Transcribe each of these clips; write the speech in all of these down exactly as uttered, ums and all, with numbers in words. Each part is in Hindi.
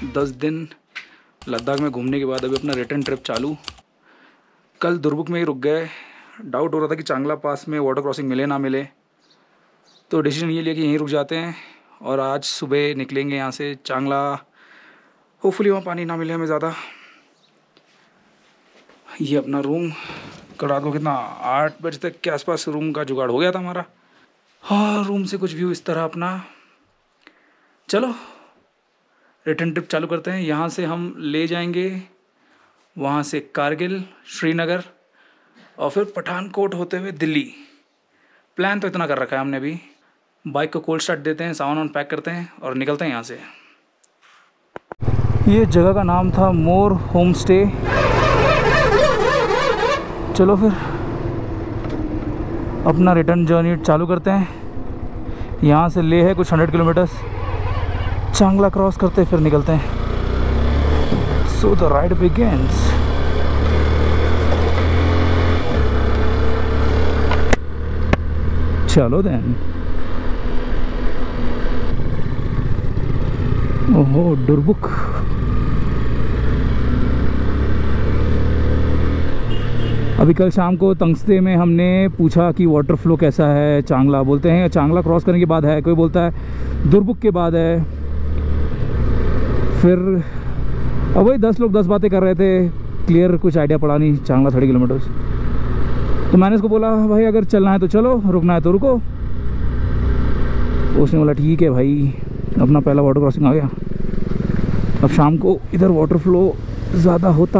दस दिन लद्दाख में घूमने के बाद अभी अपना रिटर्न ट्रिप चालू। कल दुरबुक में ही रुक गए। डाउट हो रहा था कि चांगला पास में वाटर क्रॉसिंग मिले ना मिले, तो डिसीजन ये लिया कि यहीं रुक जाते हैं और आज सुबह निकलेंगे यहाँ से चांगला। होपफुली वहाँ पानी ना मिले हमें ज़्यादा। ये अपना रूम, कल रात को कितना आठ बजे तक के आसपास रूम का जुगाड़ हो गया था हमारा। हाँ, रूम से कुछ व्यू इस तरह अपना। चलो रिटर्न ट्रिप चालू करते हैं। यहाँ से हम ले जाएंगे वहाँ से कारगिल, श्रीनगर और फिर पठानकोट होते हुए दिल्ली। प्लान तो इतना कर रखा है हमने। भी बाइक को कोल्ड स्टार्ट देते हैं, सामान वामान पैक करते हैं और निकलते हैं यहाँ से। ये जगह का नाम था मोर होम स्टे। चलो फिर अपना रिटर्न जर्नी चालू करते हैं। यहाँ से ले है कुछ हंड्रेड किलोमीटर्स, चांगला क्रॉस करते फिर निकलते हैं। So the ride begins. चलो देन। ओहो, दुरबुक। अभी कल शाम को तंगस्ते में हमने पूछा कि वाटर फ्लो कैसा है चांगला। बोलते हैं चांगला क्रॉस करने के बाद है, कोई बोलता है दुरबुक के बाद है। फिर अब वही दस लोग दस बातें कर रहे थे, क्लियर कुछ आइडिया पड़ा नहीं। चांगला थर्टी किलोमीटर्स। तो मैंने उसको बोला भाई अगर चलना है तो चलो, रुकना है तो रुको। उसने बोला ठीक है भाई। अपना पहला वाटर क्रॉसिंग आ गया। अब शाम को इधर वाटर फ्लो ज़्यादा होता।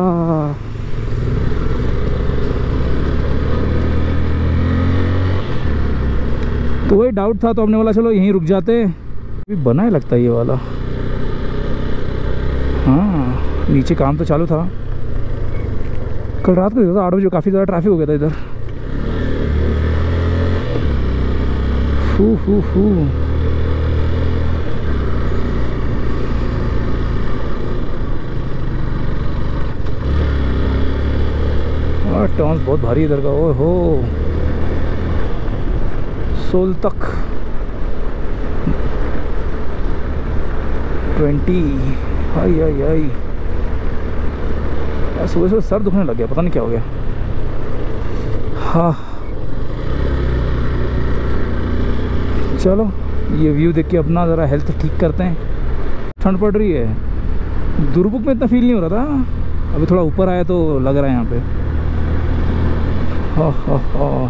तो वही डाउट था, तो हमने बोला चलो यहीं रुक जाते हैं। अभी बना है लगता है ये वाला। हाँ, नीचे काम तो चालू था। कल रात को था आठ बजे, काफ़ी ज़्यादा ट्रैफिक हो गया था इधर। फू फू फू टर्न्स बहुत भारी इधर का। ओ हो, सोल तक ट्वेंटी। High high high. यार सुबह सुबह सर दुखने लग गया, पता नहीं क्या हो गया। हाँ चलो ये व्यू देख के अपना ज़रा हेल्थ ठीक करते हैं। ठंड पड़ रही है। दुरबुक में इतना फील नहीं हो रहा था, अभी थोड़ा ऊपर आया तो लग रहा है यहाँ पे। हाँ हाँ हाँ,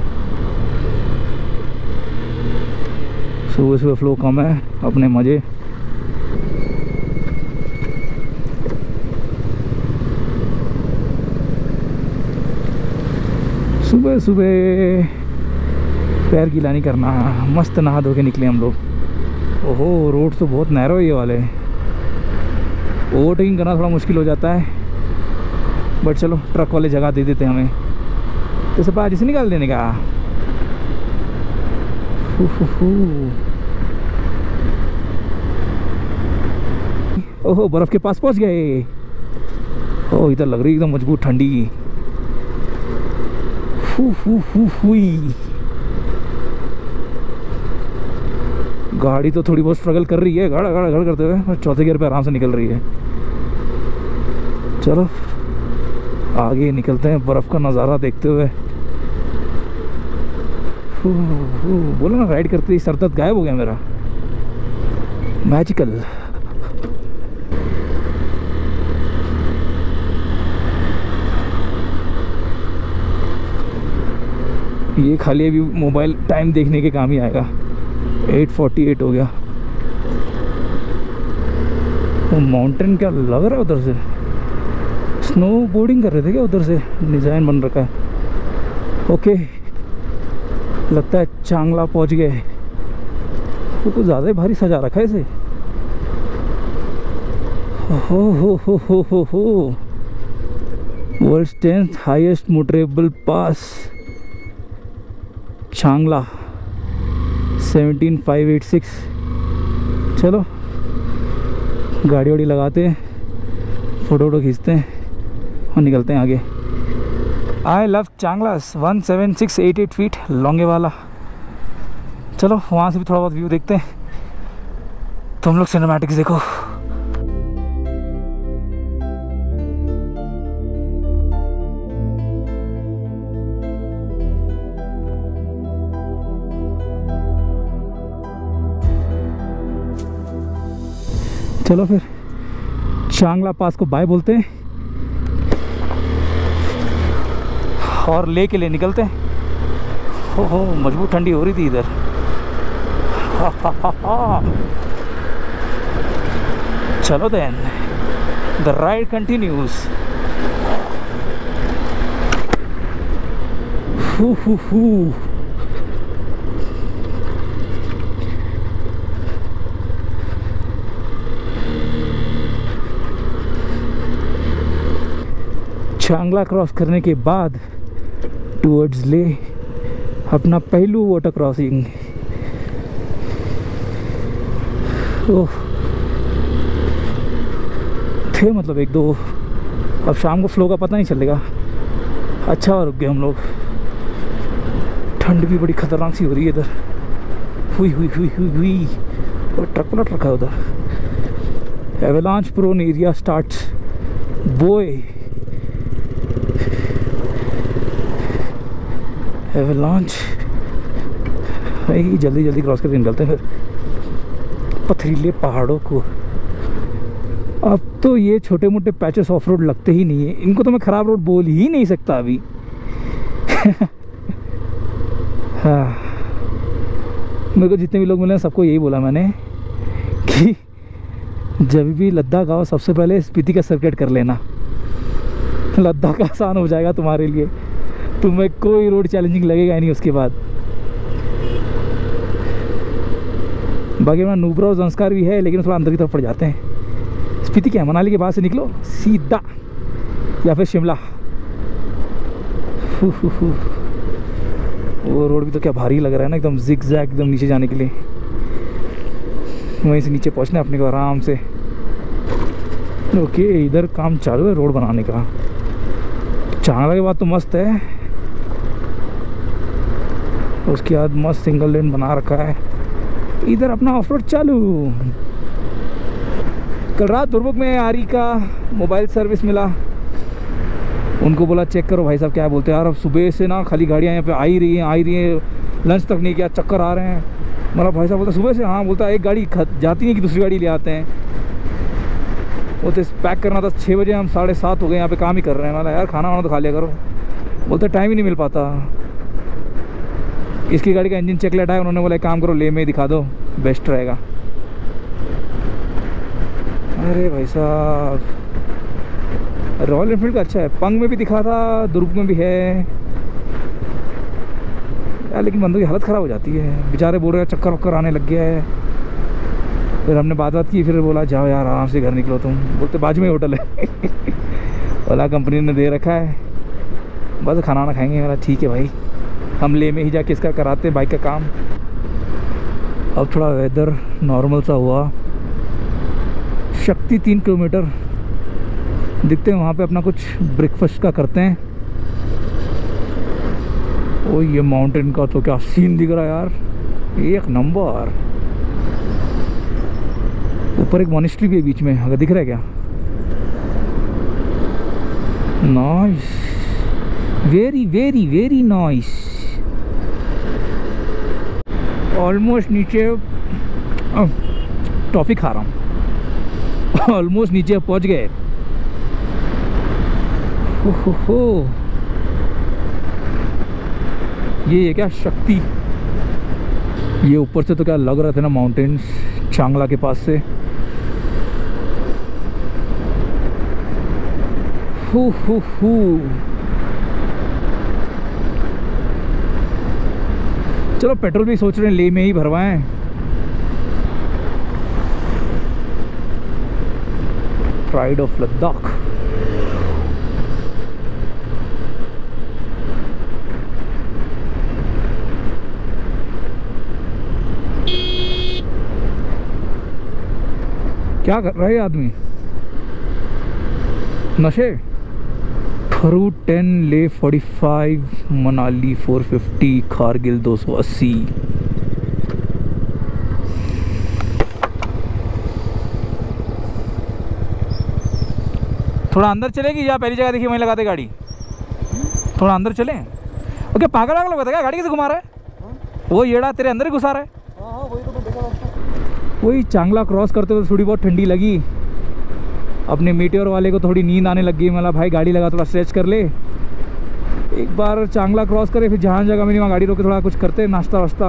सुबह सुबह फ्लो कम है, अपने मज़े। सुबह सुबह पैर गीला नहीं करना, मस्त नहा धो के निकले हम लोग। ओहो, रोड तो बहुत नैरो है ये वाले। ओवरटेकिंग करना थोड़ा मुश्किल हो जाता है, बट चलो ट्रक वाले जगह दे देते हैं हमें, तो सब आज इसे निकाल देने का। हु हु हु। ओहो, बर्फ़ के पास पहुंच गए। ओह, इधर लग रही है एकदम मजबूत ठंडी। फू फू फू हुई। गाड़ी तो थोड़ी बहुत स्ट्रगल कर रही है, गड़ गड़ गड़ करते हुए, चौथे गियर पे आराम से निकल रही है। चलो आगे निकलते हैं बर्फ़ का नज़ारा देखते हुए। बोलो ना, राइड करते ही सर दर्द गायब हो गया मेरा। मैजिकल। ये खाली अभी मोबाइल टाइम देखने के काम ही आएगा। आठ फोर्टी एट हो गया। वो माउंटेन क्या लग रहा है उधर से, स्नो बोर्डिंग कर रहे थे क्या उधर से, डिज़ाइन बन रखा है। ओके, लगता है चांगला पहुंच गए। तो कुछ ज़्यादा ही भारी सजा रखा है इसे। हो हो हो हो हो हो। World tenth highest motorable pass Changla seventeen five eight six. चलो गाड़ी वाड़ी लगाते हैं, फ़ोटो वोटो खींचते हैं और निकलते हैं आगे। I love Changla's one seven six eight eight feet लॉन्गे वाला। चलो वहाँ से भी थोड़ा बहुत व्यू देखते हैं। तुम लोग सिनेमैटिक्स देखो। चलो फिर चांगला पास को बाय बोलते हैं और ले के लिए निकलते हैं। हो हो मजबूत ठंडी हो रही थी इधर। हा हा हा हा। चलो देन द राइड कंटिन्यूज। हु हु हु। चांगला क्रॉस करने के बाद टुवर्ड्स ले अपना पहलू वाटर क्रॉसिंग। ओह थे मतलब एक दो, अब शाम को फ्लो का पता नहीं चलेगा। अच्छा रुक गए हम लोग। ठंड भी बड़ी खतरनाक सी हो रही है इधर। हुई हुई हुई हुई हुई और ट्रक पलट रखा है उधर। एवलांच प्रोन एरिया स्टार्ट्स बोए। एवलांच जल्दी जल्दी क्रॉस करके निकलते हैं फिर पथरीले पहाड़ों को। अब तो ये छोटे मोटे पैचेस ऑफ रोड लगते ही नहीं है, इनको तो मैं ख़राब रोड बोल ही नहीं सकता अभी। हाँ मेरे को जितने भी लोग मिले सबको यही बोला मैंने कि जब भी लद्दाख आओ सबसे पहले स्पीति का सर्किट कर लेना। लद्दाख आसान हो जाएगा तुम्हारे लिए, तुम्हें कोई रोड चैलेंजिंग लगेगा नहीं उसके बाद। बाकी अपना नुब्रा और संस्कार भी है लेकिन थोड़ा अंदर की तरफ पड़ जाते हैं। स्पीति क्या मनाली के बाद से निकलो सीधा या फिर शिमला। हु हु हु। वो रोड भी तो क्या भारी लग रहा है ना, एकदम जिग जैग एकदम नीचे जाने के लिए। वहीं से नीचे पहुंचना है अपने को आराम से। ओके इधर काम चालू है रोड बनाने का। चांगला के बाद तो मस्त है, उसके बाद मस्त सिंगल लेन बना रखा है। इधर अपना ऑफ रोड चालू। कल रात दुर्मुख में आरी का मोबाइल सर्विस मिला, उनको बोला चेक करो भाई साहब क्या बोलते हैं यार। अब सुबह से ना खाली गाड़ियाँ यहाँ पे आ ही रही हैं आ ही रही हैं, लंच तक नहीं किया, चक्कर आ रहे हैं। मतलब भाई साहब बोलता सुबह से, हाँ बोलता एक गाड़ी जाती नहीं कि दूसरी गाड़ी ले आते हैं। वो तो पैक करना था छः बजे, हम साढ़े सात हो गए यहाँ पे काम ही कर रहे हैं। मतलब यार खाना वाना तो खा लिया करो। बोलते टाइम ही नहीं मिल पाता। इसकी गाड़ी का इंजन चेक लेट है, उन्होंने बोला एक काम करो ले में दिखा दो बेस्ट रहेगा। अरे भाई साहब रॉयल एनफील्ड का अच्छा है, पंग में भी दिखा था, दुर्ग में भी है यार, लेकिन बंदों की हालत ख़राब हो जाती है। बेचारे बोल रहे हैं चक्कर वक्कर आने लग गया है। फिर हमने बात बात की, फिर बोला जाओ यार आराम से घर निकलो तुम। बोलते बाजू में होटल है। ओला कंपनी ने दे रखा है, बस खाना वाना खाएंगे। मेरा ठीक है भाई, हम ले में ही जाके इसका कराते हैं बाइक का काम। अब थोड़ा वेदर नॉर्मल सा हुआ। शक्ति तीन किलोमीटर दिखते हैं, वहाँ पे अपना कुछ ब्रेकफास्ट का करते हैं। ओ ये माउंटेन का तो क्या सीन दिख रहा है यार, एक नंबर। ऊपर एक मॉनेस्ट्री भी है बीच में, अगर दिख रहा है क्या? Nice, very very very nice. Almost नीचे टॉफी खा रहा हूँ। ऑलमोस्ट नीचे पहुँच गए। हो हो हो ये है क्या शक्ति? ये ऊपर से तो क्या लग रहा था ना माउंटेन्स चांगला के पास से। हु हु हु। चलो पेट्रोल भी सोच रहे हैं ले में ही भरवाएं। Pride of Ladakh. क्या कर रहा है आदमी? नशे। खरू टेन ले forty five, Manali four fifty, Kargil दो सौ अस्सी। थोड़ा अंदर चलेगी या पहली जगह देखिए वहीं लगाते गाड़ी? थोड़ा अंदर चलें। ओके पागल पागल होता क्या? गाड़ी कैसे घुमा रहा है? वो येड़ा तेरे अंदर ही घुसा रहा है। हाँ हाँ वही तो मैं देखा। वही चांगला क्रॉस करते हुए थोड़ी बहुत ठंडी लगी। अपने मीटियोर वाले को थोड़ी नींद आने लग गई। मतलब भाई गाड़ी लगा, थोड़ा स्ट्रेच कर ले, एक बार चांगला क्रॉस करे, फिर जहाँ जगह मिली वहाँ गाड़ी रोके थोड़ा कुछ करते नाश्ता वाश्ता।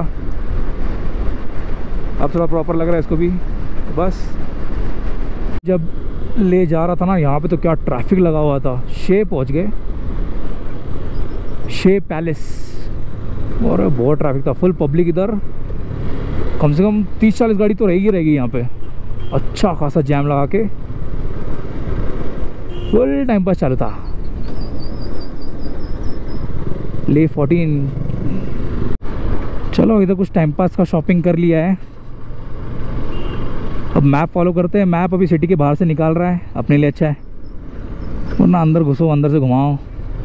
अब थोड़ा प्रॉपर लग रहा है इसको भी। बस जब ले जा रहा था ना यहाँ पे तो क्या ट्रैफिक लगा हुआ था। शे पहुँच गए, शे पैलेस, और बहुत ट्रैफिक था, फुल पब्लिक। इधर कम से कम तीस चालीस गाड़ी तो रहेगी रहेगी यहाँ पे। अच्छा खासा जैम लगा के फुल टाइम पास चालू था। ले फोर्टीन। चलो इधर कुछ टाइम पास का शॉपिंग कर लिया है। अब मैप फॉलो करते हैं। मैप अभी सिटी के बाहर से निकाल रहा है, अपने लिए अच्छा है, वरना अंदर घुसो, अंदर से घुमाओ।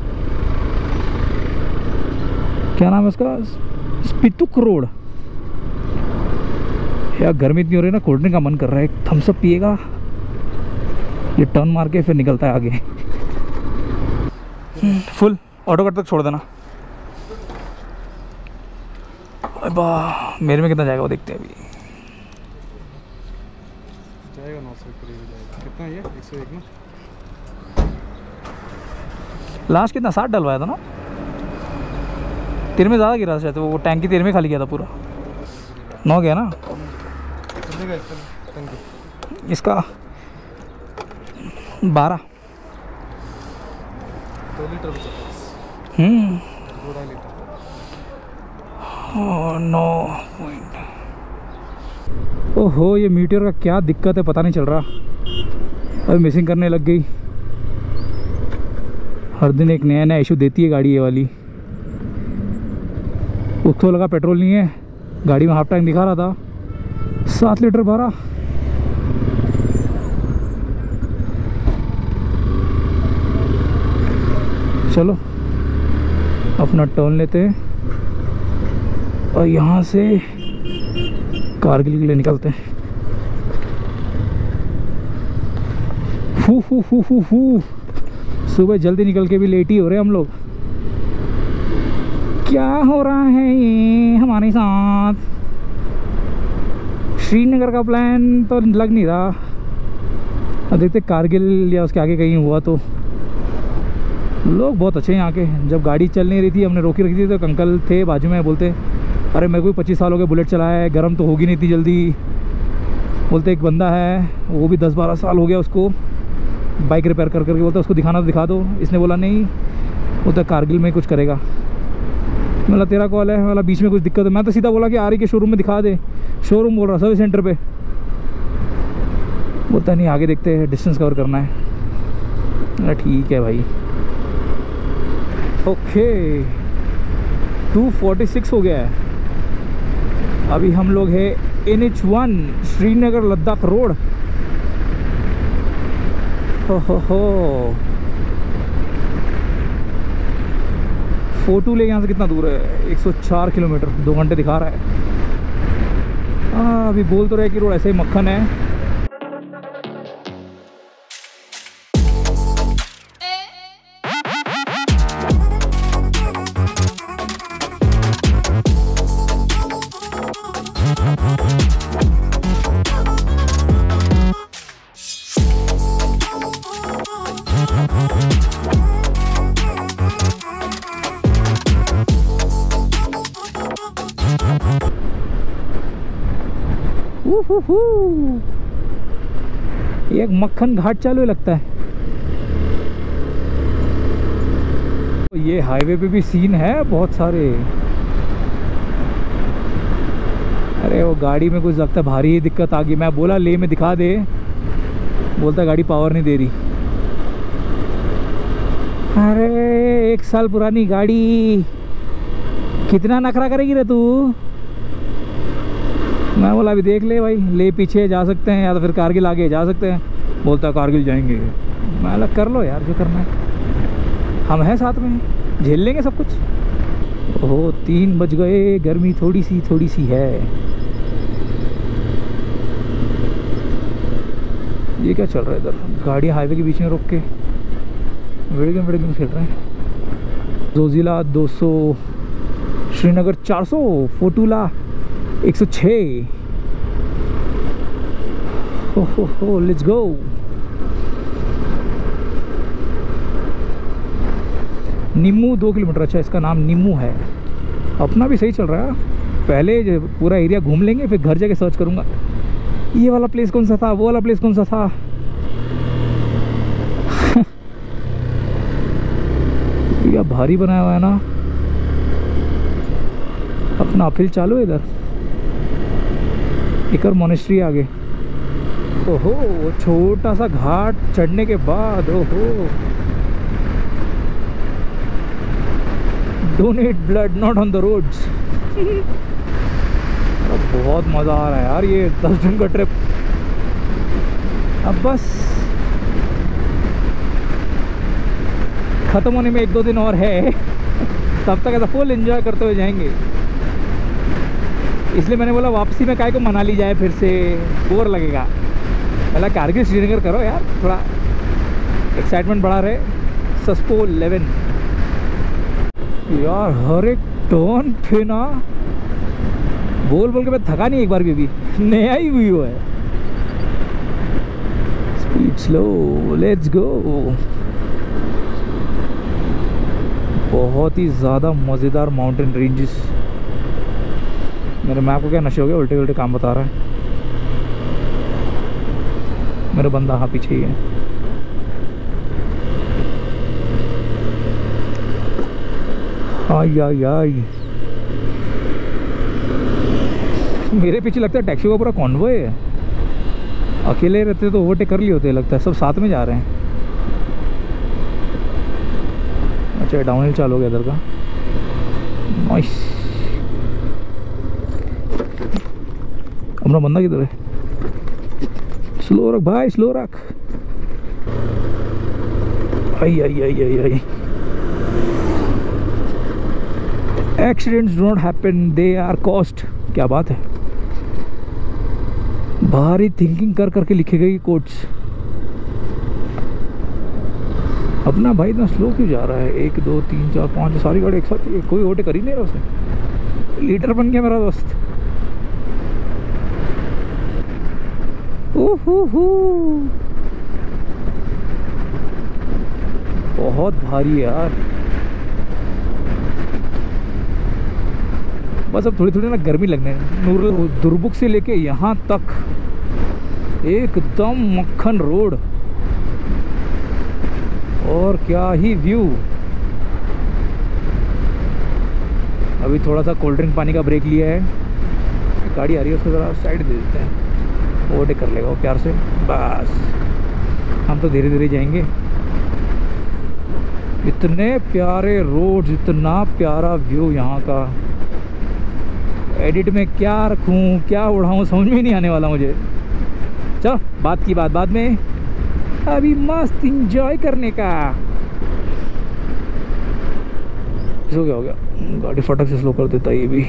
क्या नाम है उसका? स्पितुक रोड। यार गर्मी इतनी हो रही है ना, कोल्ड ड्रिंक का मन कर रहा है। एक थम्स अप पिएगा। ये टर्न मार के फिर निकलता है आगे। फुल ऑटो कट तक छोड़ देना। वाह, मेरे में कितना जाएगा वो देखते हैं अभी। जाएगा नौ सौ करीब जाएगा। कितना ये एक सौ एक ना? लास्ट कितना साठ डलवाया था ना? तेरे में ज़्यादा गिरा था शायद, वो टैंकी तेरे में खाली किया था पूरा। नौ गया ना इसका? बारह। दो लीटर हम्म दो ढाई लीटर। नौ पॉइंट। ओहो, ये मीटियोर का क्या दिक्कत है पता नहीं चल रहा। अभी मिसिंग करने लग गई। हर दिन एक नया नया इशू देती है गाड़ी ये वाली। उसको लगा पेट्रोल नहीं है, गाड़ी में हाफ टैंक दिखा रहा था, सात लीटर भरा। चलो अपना टर्न लेते हैं और यहाँ से कारगिल के लिए निकलते हैं। फू फू फू फू फू सुबह जल्दी निकल के भी लेट ही हो रहे हैं हम लोग। क्या हो रहा है ये हमारे साथ? श्रीनगर का प्लान तो लग नहीं रहा। अब देखते कारगिल या उसके आगे कहीं हुआ तो। लोग बहुत अच्छे हैं यहाँ के। जब गाड़ी चल नहीं रही थी, हमने रोकी रखी थी, तो अंकल थे बाजू में, बोलते अरे मेरे को भी पच्चीस साल हो गए बुलेट चलाया है, गर्म तो होगी नहीं इतनी जल्दी। बोलते एक बंदा है वो भी दस बारह साल हो गया उसको बाइक रिपेयर कर करके, बोलते उसको दिखाना तो दिखा दो। इसने बोला नहीं, वो तो कारगिल में कुछ करेगा। मतलब तेरा कॉल है, वाला बीच में कुछ दिक्कत है। मैं तो सीधा बोला कि आ रही के शोरूम में दिखा दे। शोरूम बोल रहा सर्विस सेंटर पे। बोलता नहीं आगे देखते हैं, डिस्टेंस कवर करना है। अरे ठीक है भाई। ओके टू फोर्टी सिक्स हो गया है। अभी हम लोग है N H one Srinagar Ladakh road. हो हो हो फोटो ले यहाँ से कितना दूर है? एक सौ चार किलोमीटर, दो घंटे दिखा रहा है। हाँ अभी बोल तो रहे कि रोड ऐसे ही मक्खन है। एक मक्खन घाट चालू लगता है। ये हाईवे पे भी सीन है बहुत सारे। अरे वो गाड़ी में कुछ लगता है भारी ही दिक्कत आ गई। मैं बोला ले में दिखा दे, बोलता गाड़ी पावर नहीं दे रही। अरे एक साल पुरानी गाड़ी, कितना नखरा करेगी रे तू? मैं बोला अभी देख ले भाई, ले पीछे जा सकते हैं या तो फिर कारगिल आगे जा सकते हैं। बोलता कारगिल जाएंगे। मैं बोला कर लो यार जो करना है, हम हैं साथ में, झेल लेंगे सब कुछ। ओह तीन बज गए, गर्मी थोड़ी सी थोड़ी सी है। ये क्या चल रहा है इधर? गाड़ियाँ हाईवे के बीच में रोक के वीडियो गेम वीडियो गेम खेल रहे हैं। जोजिला दो सौ, श्रीनगर चार सौ, फोटूला एक सौ छः। हो हो हो, लेट्स गो। निम्मू दो किलोमीटर, अच्छा इसका नाम निम्मू है। अपना भी सही चल रहा है। पहले जो पूरा एरिया घूम लेंगे, फिर घर जाके सर्च करूँगा ये वाला प्लेस कौन सा था, वो वाला प्लेस कौन सा था। ये भारी बनाया हुआ है ना। अपना अपहिल चालू है इधर। एक और मोनेस्ट्री आगे। ओहो, छोटा सा घाट चढ़ने के बाद, ओहो, donate blood not on the roads. बहुत मज़ा आ रहा है यार ये दस दिन का ट्रिप। अब बस ख़त्म होने में एक दो दिन और है, तब तक ऐसा फुल एंजॉय करते हुए जाएंगे। इसलिए मैंने बोला वापसी में काहे को मनाली जाए, फिर से बोर लगेगा। पहला कारगिल श्रीनगर करो यार, थोड़ा एक्साइटमेंट बढ़ा रहे। सस्पो इलेवन यार, हर एक टर्न पे ना बोल बोल के मैं थका नहीं एक बार भी। भी नया ही व्यू है। Speed slow, let's go. बहुत ही ज़्यादा मज़ेदार माउंटेन रेंजेस। मेरे मैप को क्या नशे हो गया, उल्टे उल्टे काम बता रहा है। मेरा बंदा हाँ पीछे ही है। आई आई आई, मेरे पीछे लगता है टैक्सी का पूरा कॉन्वॉय है। अकेले रहते तो ओवरटेक कर लिए होते, लगता है सब साथ में जा रहे हैं। अच्छा डाउन हिल चालू हो गया इधर का। नाइस। अपना बंदा किधर है? स्लो रख भाई, स्लो रख। आई आई आई आई आई। Accidents don't happen, they are caused. क्या बात है, भारी थिंकिंग कर करके लिखे गए कोट्स। अपना भाई इतना स्लो क्यों जा रहा है? एक दो तीन चार पाँच सारी गाड़ी एक साथ, कोई ओवरटेक कर ही नहीं रहा उसे। लीडर बन गया मेरा दोस्त। ओहो, बहुत भारी है यार। बस अब थोड़ी थोड़ी ना गर्मी लगने। नूर दुर्बुक से लेके यहाँ तक एकदम मक्खन रोड, और क्या ही व्यू। अभी थोड़ा सा कोल्ड ड्रिंक पानी का ब्रेक लिया है। गाड़ी आ रही है उसको ज़रा साइड दे देते हैं, ओवरटेक कर लेगा वो प्यार से। बस हम तो धीरे धीरे जाएंगे। इतने प्यारे रोड, इतना प्यारा व्यू यहाँ का। एडिट में क्या रखूँ क्या उड़ाऊँ समझ में नहीं आने वाला मुझे। चलो बात की बात बाद में, अभी मस्त इंजॉय करने का। हो गया हो गया, गाड़ी फटक से स्लो कर देता है ये भी।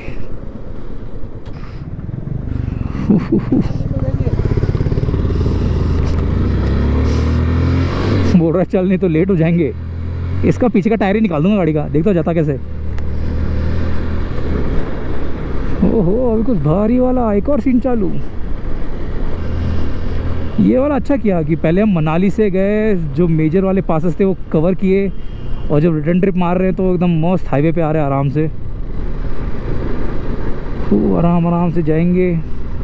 बोल रहा चल नहीं तो लेट हो जाएंगे। इसका पीछे का टायर ही निकाल दूंगा गाड़ी का, देखता हो जाता कैसे। ओहो, अभी कुछ भारी वाला एक और सीन चालू। ये वाला अच्छा किया कि पहले हम मनाली से गए, जो मेजर वाले पासेस थे वो कवर किए, और जब रिटर्न ट्रिप मार रहे हैं तो एकदम मस्त हाईवे पे आ रहे हैं आराम से। तो आराम आराम से जाएंगे।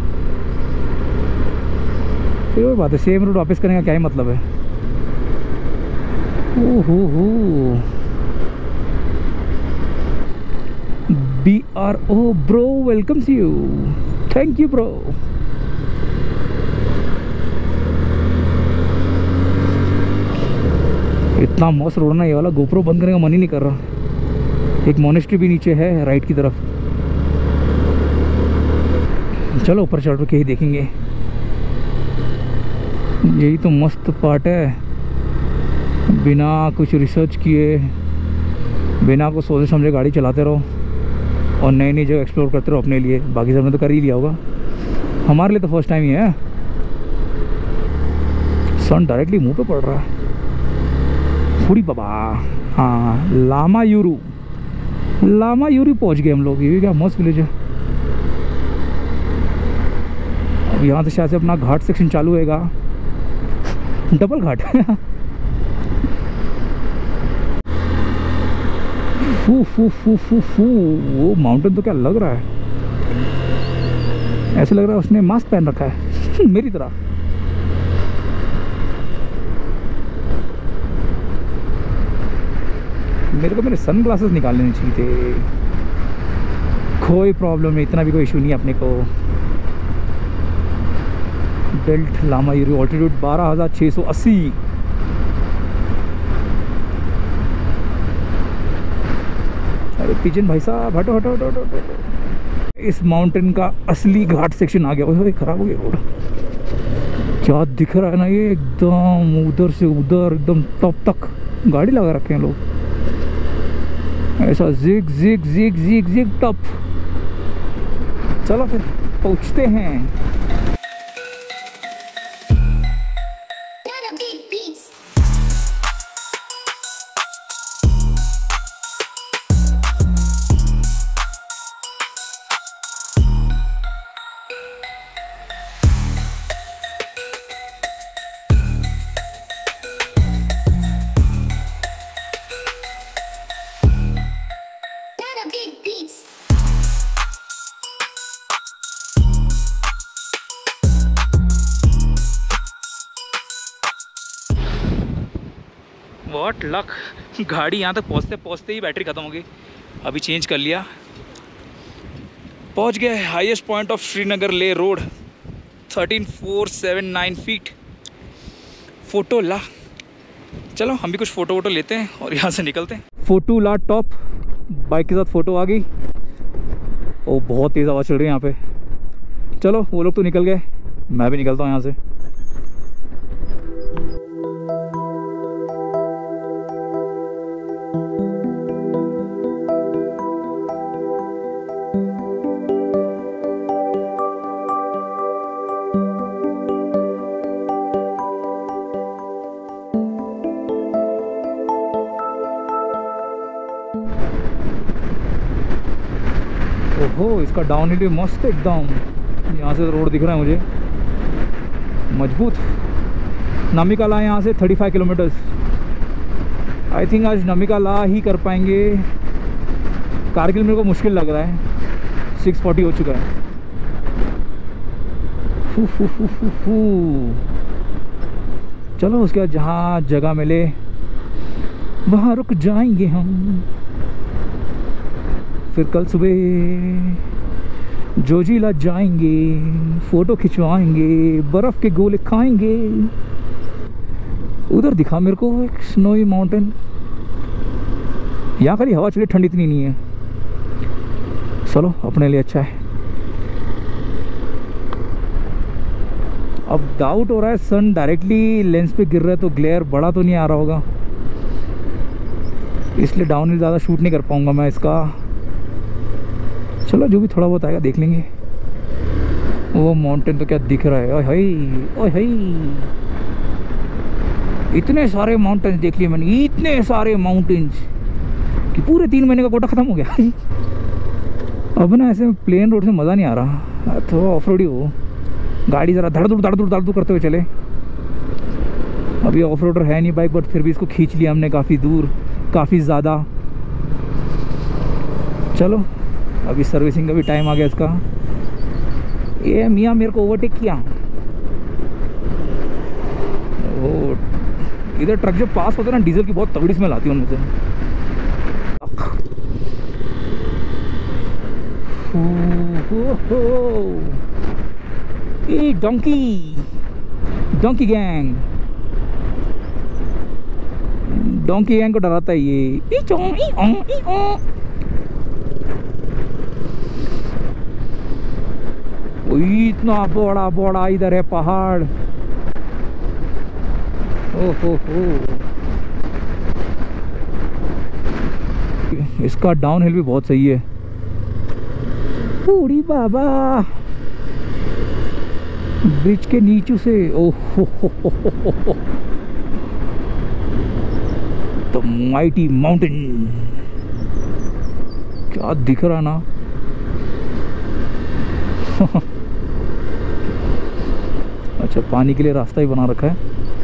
फिर वही बात है, सेम रूट वापस करने का क्या ही मतलब है। ओहो हो, B R O bro welcomes you, thank you bro. इतना मस्त रोड ना ये वाला, गोप्रो बंद करने का मन ही नहीं कर रहा। एक मोनेस्ट्री भी नीचे है राइट की तरफ। चलो ऊपर चढ़ के ही देखेंगे। यही तो मस्त पार्ट है, बिना कुछ रिसर्च किए, बिना कुछ सोचे समझे गाड़ी चलाते रहो और नई नई जगह एक्सप्लोर करते रहो अपने लिए। बाकी सबने तो कर ही लिया होगा, हमारे लिए तो फर्स्ट टाइम ही है। सन डायरेक्टली मुंह पे पड़ रहा है। पूरी बाबा, हाँ लामा यूरू, लामा यूरू पहुंच गए हम लोग। ये क्या मस्त विलेज है। अब यहाँ से शायद से अपना घाट सेक्शन चालू होएगा, डबल घाट। फू फू फू फू फू वो माउंटेन तो क्या लग रहा है, ऐसे लग रहा है उसने मास्क पहन रखा है मेरी तरह। मेरे को मेरे सन ग्लासेस निकाल लेने चाहिए थे। कोई प्रॉब्लम नहीं, इतना भी कोई इशू नहीं अपने को। बेल्ट लामायुरु ऑल्टीट्यूड बारह हज़ार छः सौ अस्सी। अरे पिजन भाई साहब हटो हटो हटो हटो हटो। इस माउंटेन का असली घाट सेक्शन आ गया। ओए खराब हो गया रोड। क्या दिख रहा है ना ये, एकदम उधर से उधर एकदम टॉप तक गाड़ी लगा रखे हैं लोग, ऐसा zig zig zig zig zig top. चलो फिर पहुंचते हैं। व्हाट लक, गाड़ी यहाँ तक पहुँचते पहुँचते ही बैटरी ख़त्म हो गई। अभी चेंज कर लिया, पहुँच गए highest point of Srinagar Leh road, thirteen four seven nine feet. Photo ला, चलो हम भी कुछ फ़ोटो वोटो लेते हैं और यहाँ से निकलते हैं। फ़ोटो ला टॉप, बाइक के साथ फ़ोटो आ गई। ओ बहुत तेज़ हवा चल रही है यहाँ पे। चलो वो लोग तो निकल गए, मैं भी निकलता हूँ यहाँ से। ओहो इसका डाउन हिल भी मस्त एकदम, यहाँ से रोड दिख रहा है मुझे मजबूत। नमिका ला यहाँ से पैंतीस किलोमीटर्स। आई थिंक आज नमिका ला ही कर पाएंगे। कारगिल मेरे को मुश्किल लग रहा है, छह सौ चालीस हो चुका है। फू फू फू फू फू। चलो उसके बाद जहाँ जगह मिले वहाँ रुक जाएंगे हम। फिर कल सुबह जोजिला जाएंगे, फ़ोटो खिंचवाएंगे, बर्फ़ के गोले खाएंगे। उधर दिखा मेरे को एक स्नोई माउंटेन। यहाँ खाली हवा चली, ठंडी इतनी नहीं है। चलो अपने लिए अच्छा है। अब डाउट हो रहा है सन डायरेक्टली लेंस पे गिर रहा है तो ग्लेयर बड़ा तो नहीं आ रहा होगा, इसलिए डाउन हिल ज़्यादा शूट नहीं कर पाऊँगा मैं इसका। चलो जो भी थोड़ा बहुत आएगा देख लेंगे। वो माउंटेन तो क्या दिख रहा है, ओए हाय ओए हाय। इतने सारे माउंटेन्स देख लिए मैंने, इतने सारे माउंटेन्स कि पूरे तीन महीने का कोटा ख़त्म हो गया। अब ना ऐसे प्लेन रोड से मज़ा नहीं आ रहा, तो ऑफ रोड ही हो, गाड़ी ज़रा धड़ धड़ धड़ धड़ धड़ करते हुए चले। अभी ऑफ रोडर है नहीं बाइक, बट फिर भी इसको खींच लिया हमने काफ़ी दूर, काफ़ी ज़्यादा। चलो अभी सर्विसिंग का भी टाइम आ गया इसका। ये मियाँ मेरे को ओवरटेक किया। ओ इधर ट्रक जब पास होता है ना, डीजल की बहुत तगड़ी स्मेल आती है उनमें से। A donkey donkey gang, donkey gang को डराता है ये। ई चों, ई ओं, ई ओं। इतना बड़ा बड़ा इधर है पहाड़। ओहो हो, इसका डाउन हिल भी बहुत सही है। पूरी बाबा ब्रिज के नीचे से, ओहो तो माइटी माउंटेन क्या दिख रहा ना। अच्छा, पानी के लिए रास्ता ही बना रखा है।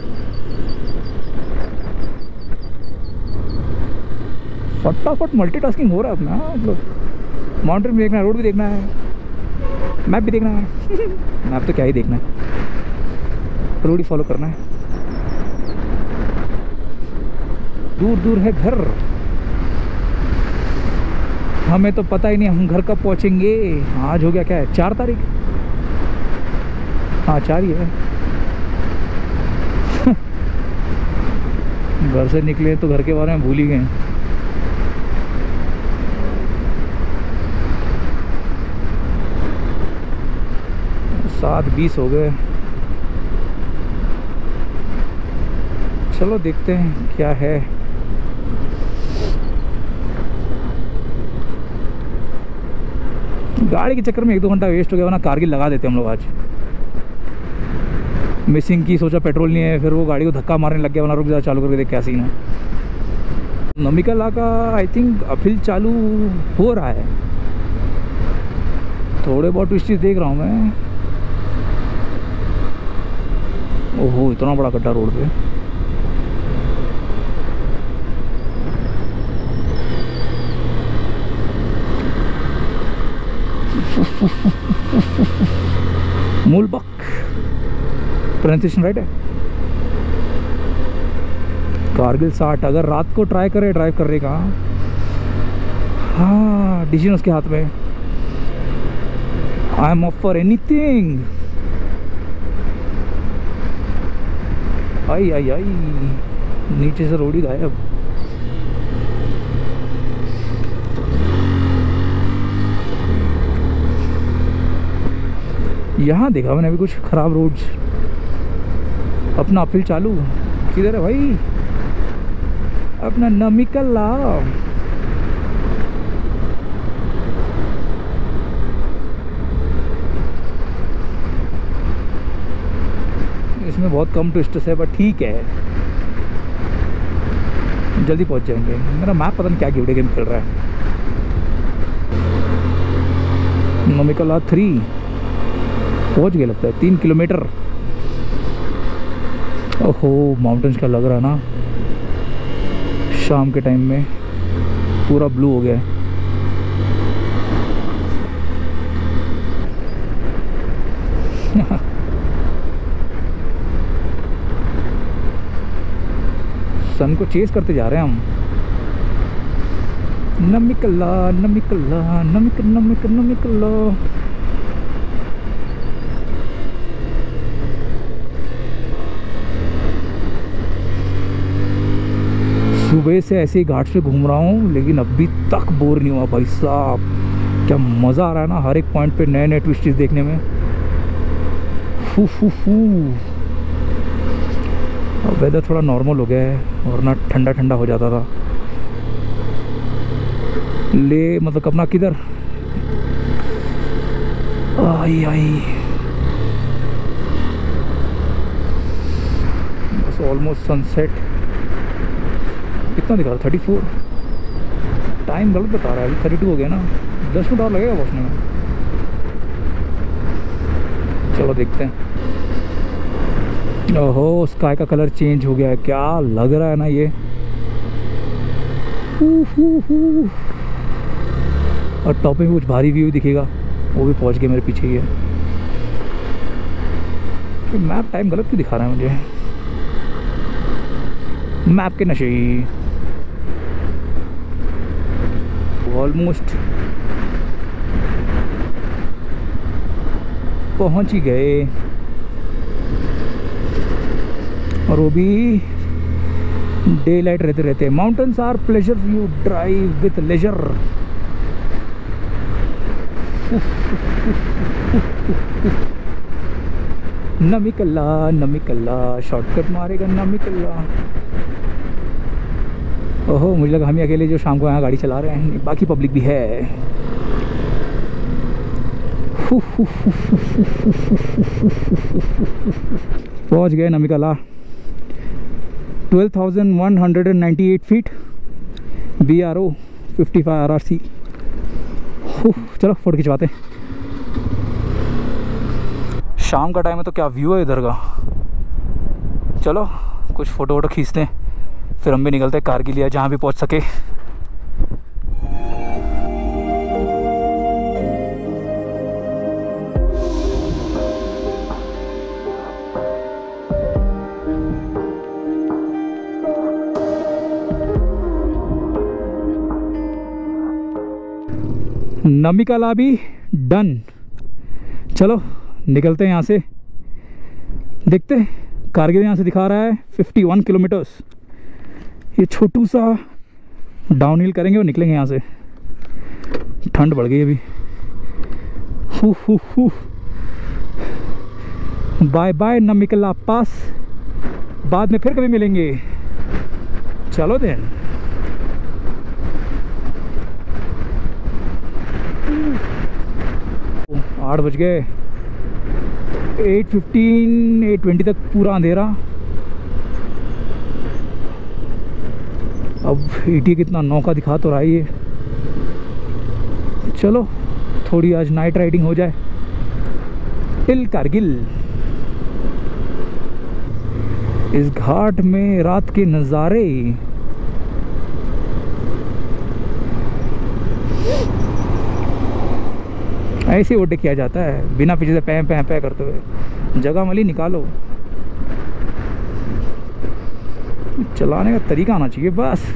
फटाफट मल्टीटास्किंग हो रहा है अपना। हाँ, मतलब माउंटेन भी देखना है, रोड भी देखना है, मैप भी देखना है। मैप तो क्या ही देखना है, रोड ही फॉलो करना है। दूर दूर है घर, हमें तो पता ही नहीं हम घर कब पहुंचेंगे। आज हो गया क्या है, चार तारीख? हाँ चार ही है। घर से निकले तो घर के बारे में भूल ही गए। सात बीस हो गए। चलो देखते हैं क्या है। गाड़ी के चक्कर में एक दो घंटा वेस्ट हो गया, वरना कारगिल लगा देते हम लोग आज। मिसिंग की सोचा, पेट्रोल नहीं है, फिर वो गाड़ी को धक्का मारने लग गया, वरना रुक जा, चालू करके देख क्या सीन है। नमिकला का आई थिंक अपील चालू हो रहा है, थोड़े बहुत ट्विस्टेस देख रहा हूँ मैं। ओहो, इतना बड़ा गड्ढा रोड पे। मूलबक प्रोनाउंसिएशन राइट है। कारगिल साठ, अगर रात को ट्राई करे ड्राइव करने का, हाँ डिसीजन उसके हाथ में। I am off for anything. आई आई आई, नीचे से रोड ही गायब। यहाँ देखा मैंने अभी कुछ खराब रोड्स। अपना अपील चालू किधर है भाई? अपना नमिकला। इसमें बहुत कम ट्विस्ट्स है, बट ठीक है, जल्दी पहुंच जाएंगे। मेरा मैप पता नहीं क्या वीडियो गेम खेल रहा है। नमिकला थ्री पहुंच गए लगता है, तीन किलोमीटर। ओहो, माउंटेन्स का लग रहा है ना, शाम के टाइम में पूरा ब्लू हो गया है। सन को चेस करते जा रहे हैं हम। नमिकला नमिकला नमिक नमिक नमिकला। सुबह से ऐसे ही घाट पे घूम रहा हूँ, लेकिन अभी तक बोर नहीं हुआ भाई साहब। क्या मज़ा आ रहा है ना, हर एक पॉइंट पे नए नए ट्विस्ट्स देखने में। फू फू फू। अब वेदर थोड़ा नॉर्मल हो गया है, वरना ठंडा ठंडा हो जाता था। ले मतलब अपना किधर आई आई, बस ऑलमोस्ट सनसेट। कितना दिखा रहा? Thirty four. टाइम गलत बता रहा है, अभी थर्टी टू हो गया ना, दस मिनट और लगेगा पहुँचने में। चलो देखते हैं। ओहो, स्काई का कलर चेंज हो गया है, क्या लग रहा है ना ये। हू हू हू। और टॉप में भी कुछ भारी व्यू दिखेगा, वो भी पहुंच गया मेरे पीछे ही है। मैप टाइम गलत क्यों दिखा रहा है मुझे? मैप के नशे। ऑलमोस्ट पहुंच ही गए, और वो भी डे लाइट रहते रहते। Mountains are pleasure, you drive with leisure. Namika La Namika La, shortcut मारेगा नमिकला। ओहो, मुझे लगा हम ही अकेले जो शाम को यहाँ गाड़ी चला रहे हैं, बाकी पब्लिक भी है। पहुँच गए Namika La. Twelve thousand one hundred and ninety eight feet, B R O fifty five R R C. चलो फोटो खिंचवाते। शाम का टाइम है तो क्या व्यू है इधर का। चलो कुछ फ़ोटो वोटो खींचते हैं, फिर हम भी निकलते हैं कारगिल या जहाँ भी पहुँच सके। नमिका लाबी डन। चलो निकलते हैं यहाँ से, देखते हैं। कारगिल यहाँ से दिखा रहा है इक्यावन किलोमीटर्स। ये छोटू सा डाउन हिल करेंगे और निकलेंगे यहाँ से। ठंड बढ़ गई अभी। हु हु हु। Bye bye Namika La pass, बाद में फिर कभी मिलेंगे। चलो देन। आठ बज गए, एट फिफ्टीन एट ट्वेंटी तक पूरा अंधेरा। अब एटी कितना नौ का दिखा तो रहा है ये। चलो थोड़ी आज नाइट राइडिंग हो जाए टिल कारगिल। इस घाट में रात के नज़ारे। ऐसे ओटे किया जाता है बिना पीछे से पै पै पै करते हुए। जगह मली निकालो, चलाने का तरीका आना चाहिए बस।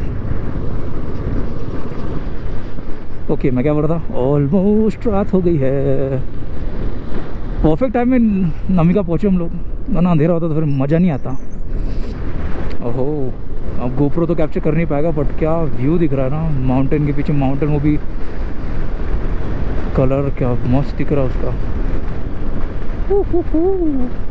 ओके मैं क्या बोल रहा था, ऑलमोस्ट रात हो गई है। परफेक्ट टाइम में नमिका पहुँचे हम लोग, वरना अंधेरा होता तो फिर मज़ा नहीं आता। ओहो अब गोप्रो तो कैप्चर कर नहीं पाएगा, बट क्या व्यू दिख रहा है ना माउंटेन के पीछे। माउंटेन वो भी कलर क्या मस्त दिख रहा है उसका।